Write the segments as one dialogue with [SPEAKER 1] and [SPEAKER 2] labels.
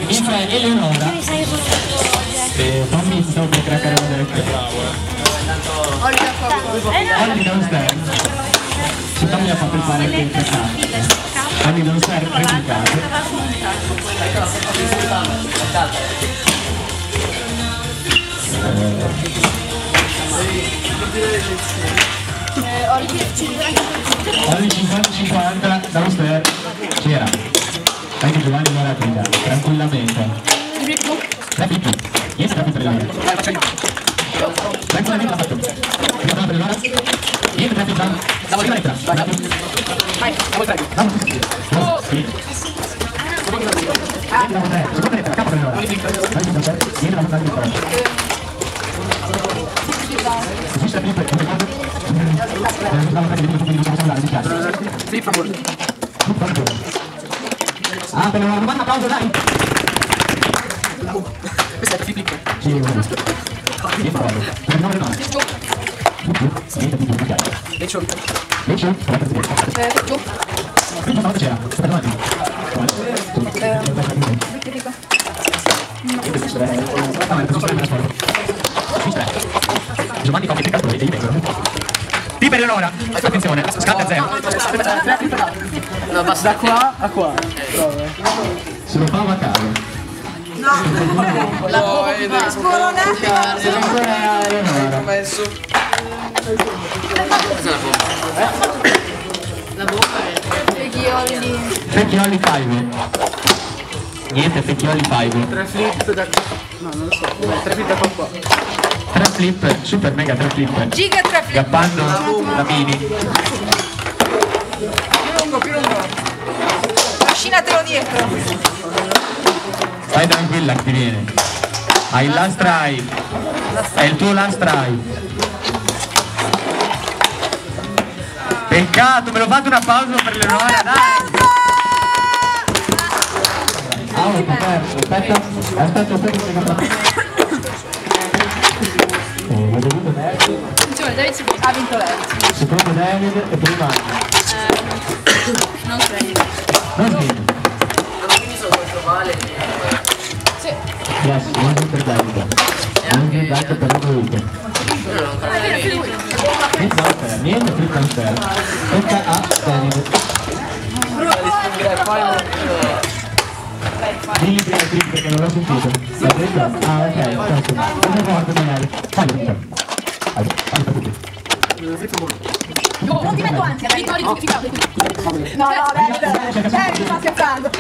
[SPEAKER 1] Infra Eleonora. Tommy stavo per craccare una delle Olli non stand. Se Tommy ha fatto il pane che è Olli non stand replicato. Olli 50-50 dallo ster. C'era. Anche Giovanni non era guida, tranquillamente. Rapidi, niente da per l'area. Tranquillamente l'ha fatto. Prima per l'ora. Niente da per la sigaretta. Vai, vamos. Seconda lettera, capo per l'ora. Niente da buttare di fuori. Esiste flip, non ricordo. Flip favore. Flip favore. Ah, per una domanda applauso, dai! Questa è flip. Sì, niente proprio. Per il 9 niente più di chiaro. Leccio? Leccio? Prima volta c'era, per davanti. Giovanni fa che cazzo vedi? Sì, per Eleonora, attenzione, scatta a 0.
[SPEAKER 2] No, basta da qua a qua.
[SPEAKER 1] Se lo fa a caso.
[SPEAKER 3] No, la scoronata.
[SPEAKER 1] Se lo ancora Eleonora.
[SPEAKER 2] Messo.
[SPEAKER 4] Cos'è la bomba? La bomba è
[SPEAKER 1] Fecchioli 5. Niente, Fecchioli 5.
[SPEAKER 2] 3 flip da qua. No, non lo so. 3 flip da qua.
[SPEAKER 1] 3 flip, super mega 3 flip.
[SPEAKER 3] Giga 3 flip.
[SPEAKER 1] Gappando la mini.
[SPEAKER 2] Più lungo.
[SPEAKER 3] Trascinatelo dietro.
[SPEAKER 1] Stai tranquilla che ti viene. Hai il last try. È il tuo last try. Peccato, me lo fate un applauso per Eleonora, dai! Aspetta che l'ho dovuto David.
[SPEAKER 3] David ha vinto lei.
[SPEAKER 1] Secondo David e prima
[SPEAKER 3] Non credo.
[SPEAKER 1] non viene.
[SPEAKER 4] quindi sono molto male.
[SPEAKER 3] Sì.
[SPEAKER 1] Yes, non per David. Non viene dato per lui. Niente più transfer. Tocca a David. Digli prima il clip perché non l'ho sentito. Ah, ok, certo. Non forte magari. Fallo per tutti.
[SPEAKER 3] Non ti metto ansia, dai. No, mi sta scherzando.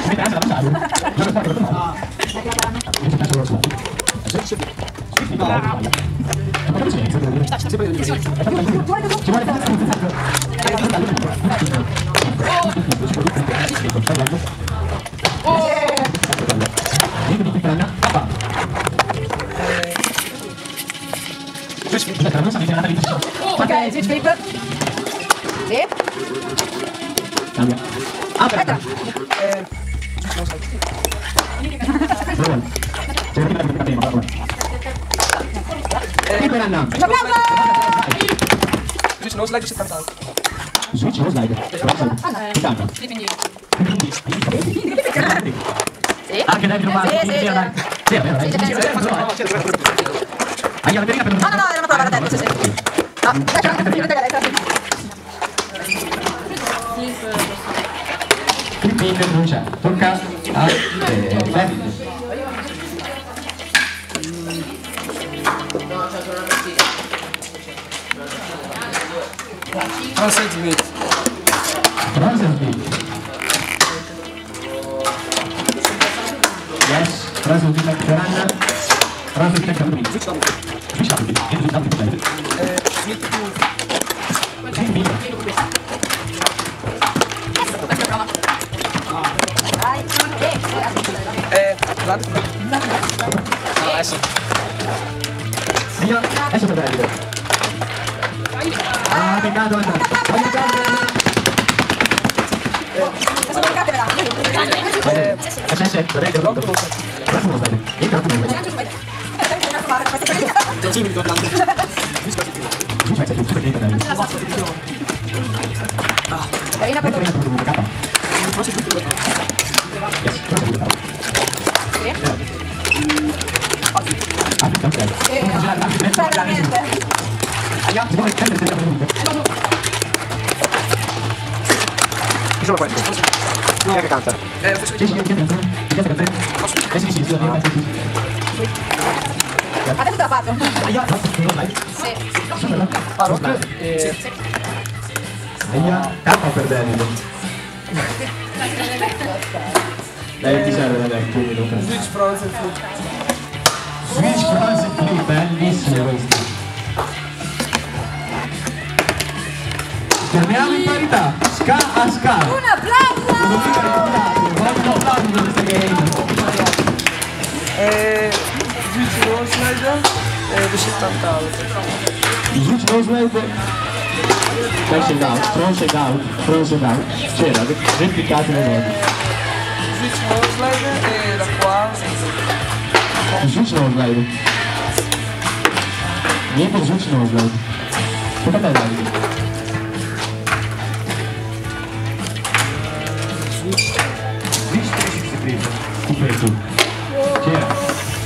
[SPEAKER 3] Ok, switch flip. Sì.
[SPEAKER 1] Cambia. Aspetta. Per Anna.
[SPEAKER 2] Switch no slide 70.
[SPEAKER 1] Switch no slide. Anna. Anche dai trovato. Sì, è vero. Hai la vetrina per
[SPEAKER 3] No, era una prova da te, sì. No,
[SPEAKER 1] Clip non c'è. Tocca a David.
[SPEAKER 2] Francis Smith.
[SPEAKER 1] Yes, Francis Smith per Anna. Francis Smith per lui.
[SPEAKER 2] Smith più. Vlad. No, adesso.
[SPEAKER 1] Io, adesso per David. Ah, peccato Anna.
[SPEAKER 3] Carina per
[SPEAKER 1] Italia, secondo me sempre ci sono questo. Non è che canta.
[SPEAKER 3] Adesso te la faccio.
[SPEAKER 2] Sì.
[SPEAKER 1] Tappa per David. Dai, ti serve da lei, tu Luca.
[SPEAKER 2] Switch Frozen Flip.
[SPEAKER 1] Switch Frozen Flip, bellissimo questo. Torniamo in parità, ska a ska.
[SPEAKER 3] Un applauso!
[SPEAKER 1] Non mi ricordate, voglio un applauso per questa game.
[SPEAKER 2] Switch Roseland e 70
[SPEAKER 1] Switch Roseland. Shake out, front out. C'era, replicate le note.
[SPEAKER 2] Switch Roseland e da qua.
[SPEAKER 1] Switch Roseland. Niente Switch Roseland. Tocca a te, Davide. Switch 360 tu per tu. C'era.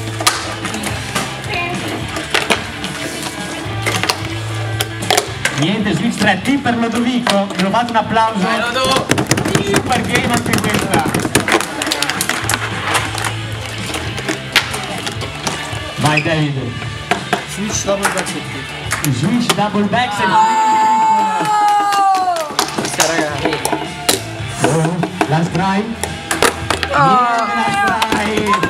[SPEAKER 1] Niente Switch 3, T per Lodovico, me lo fate un applauso. Super game anche questa. Vai David.
[SPEAKER 2] Switch Double Backset.
[SPEAKER 1] Switch double backset.
[SPEAKER 2] Questa ragazzi.
[SPEAKER 1] Oh, last try. Niente last try.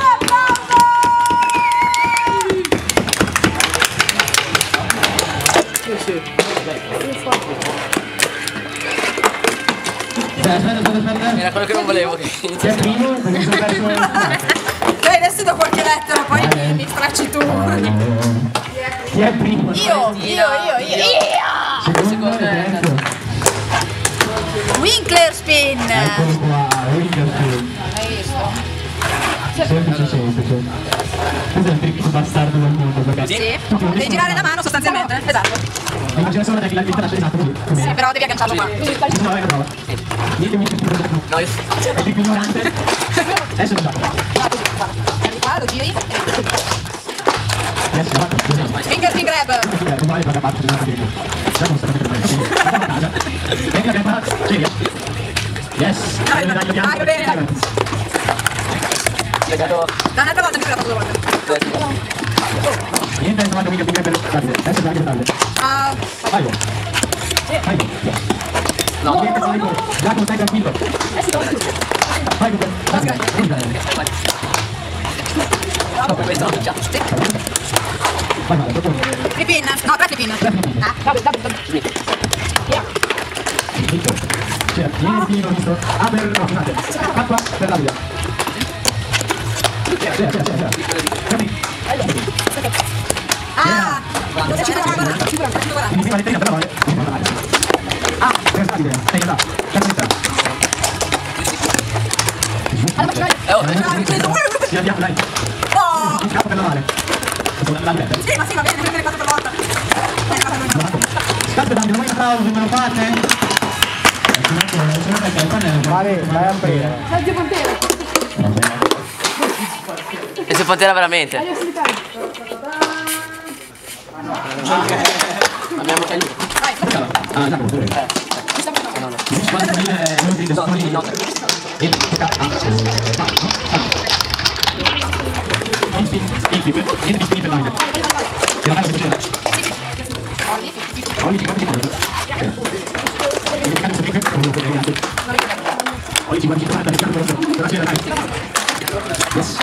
[SPEAKER 1] Aspetta.
[SPEAKER 2] Era quello che non volevo che
[SPEAKER 1] Chi è primo? Perché mi sono perso.
[SPEAKER 3] Dai, adesso do qualche lettera, poi mi stracci tu.
[SPEAKER 1] Chi è primo?
[SPEAKER 3] Io!
[SPEAKER 1] Secondo e terzo.
[SPEAKER 3] Winkler spin!
[SPEAKER 1] Eccolo qua, Winkler spin.
[SPEAKER 3] Hai visto?
[SPEAKER 1] Semplice. Questo è il trick più bastardo del mondo, perché
[SPEAKER 3] Sì. Devi girare la mano sostanzialmente. Esatto.
[SPEAKER 1] immagina solo che la trascia esatto così.
[SPEAKER 3] Sì, però devi agganciarlo qua.
[SPEAKER 1] No, è una prova. Niente mi
[SPEAKER 2] No, io...
[SPEAKER 1] è il trick ignorante. Adesso lo so.
[SPEAKER 3] Prendi qua, lo giri.
[SPEAKER 1] Adesso lo faccio.
[SPEAKER 3] Finger spin grab.
[SPEAKER 1] Non vale per la parte della video. Già non sto capendo bene. Venga, abbiamo seria. Yes.
[SPEAKER 3] Ah, bene. Da un'altra volta mi l'ho fatto due volte.
[SPEAKER 1] Niente, non mica per Davide. Adesso è anche Davide. Vai. Vai. No, niente, vai. Giacomo, stai tranquillo. Vai, vai.
[SPEAKER 2] No, per questo non c'è.
[SPEAKER 1] Vai, dopo.
[SPEAKER 3] Tripin. No, tre tripin.
[SPEAKER 1] C'era, niente, l'ho visto. Ah, per, no, scusate. K per Davide. C'era.
[SPEAKER 3] Ah! Cosa ci guarda?
[SPEAKER 1] Quindi prima le tenne per la mano. Ah, per Davide. Stai là. Sì, andiamo, dai.
[SPEAKER 3] Oh!
[SPEAKER 1] Scappa per la mano.
[SPEAKER 3] Sì, ma sì, va bene, prendere 4 per volta.
[SPEAKER 1] Scappa, Davide, vuoi un applauso? Me lo fate? Vale, vai a aprire.
[SPEAKER 2] E se Pantera veramente? Abbiamo che aiuto.
[SPEAKER 1] Ah, Giacomo, dove? No. E tocca a... Infinite line. E la fai così. Ogni 50 secondi. Ogni 50 secondi. La sera, dai. Yes.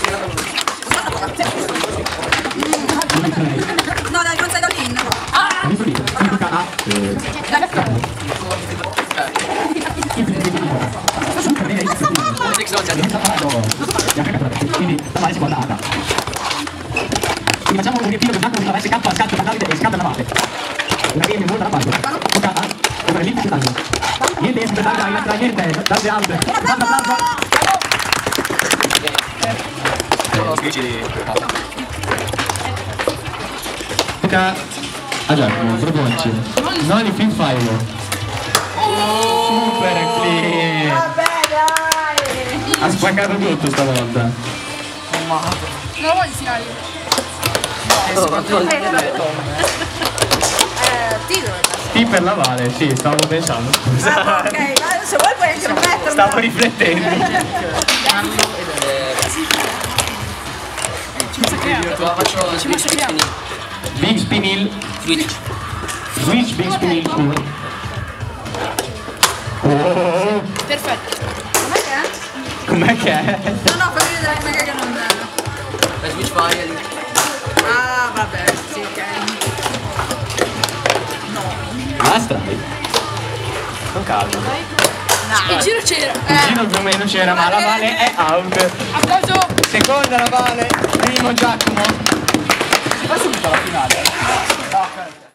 [SPEAKER 3] No, dai, non sei da lì.
[SPEAKER 1] Ho visto lì. Quindi tocca a... Quindi la male si guarda Ada. Quindi facciamo un riempino per Giacomo che avesse K, scatto per Davide e scatto da parte. Una game molto da parte. Tocca a... Over lì per Davide. Niente, per Davide, niente. Davide out. Tanto applauso. Tocca a Giacomo, proponci. Non i Free Fire. Super clean.
[SPEAKER 3] Vabbè, dai.
[SPEAKER 1] Ha spaccato tutto stavolta.
[SPEAKER 3] Non lo voglio tirare.
[SPEAKER 2] T per la Vale, sì, stavo pensando.
[SPEAKER 3] Ah, ok, se vuoi puoi anche non metterlo.
[SPEAKER 2] Stavo riflettendo.
[SPEAKER 4] Faccio
[SPEAKER 1] Big Spinil.
[SPEAKER 4] Switch.
[SPEAKER 1] Switch Big Spinil, scusa. Oh,
[SPEAKER 3] Perfetto.
[SPEAKER 2] Com'è
[SPEAKER 3] Com'è che è?
[SPEAKER 2] che è?
[SPEAKER 3] No, no, fammi vedere com'è che non è.
[SPEAKER 4] La Switch Fire lì.
[SPEAKER 3] Ah, vabbè, sì, ok.
[SPEAKER 1] ah, strike.
[SPEAKER 2] Con calma.
[SPEAKER 3] Il giro c'era.
[SPEAKER 2] Il giro più o meno c'era, ma la Vale è out.
[SPEAKER 3] Applauso.
[SPEAKER 2] Seconda la Vale, primo Giacomo. Si fa subito la finale.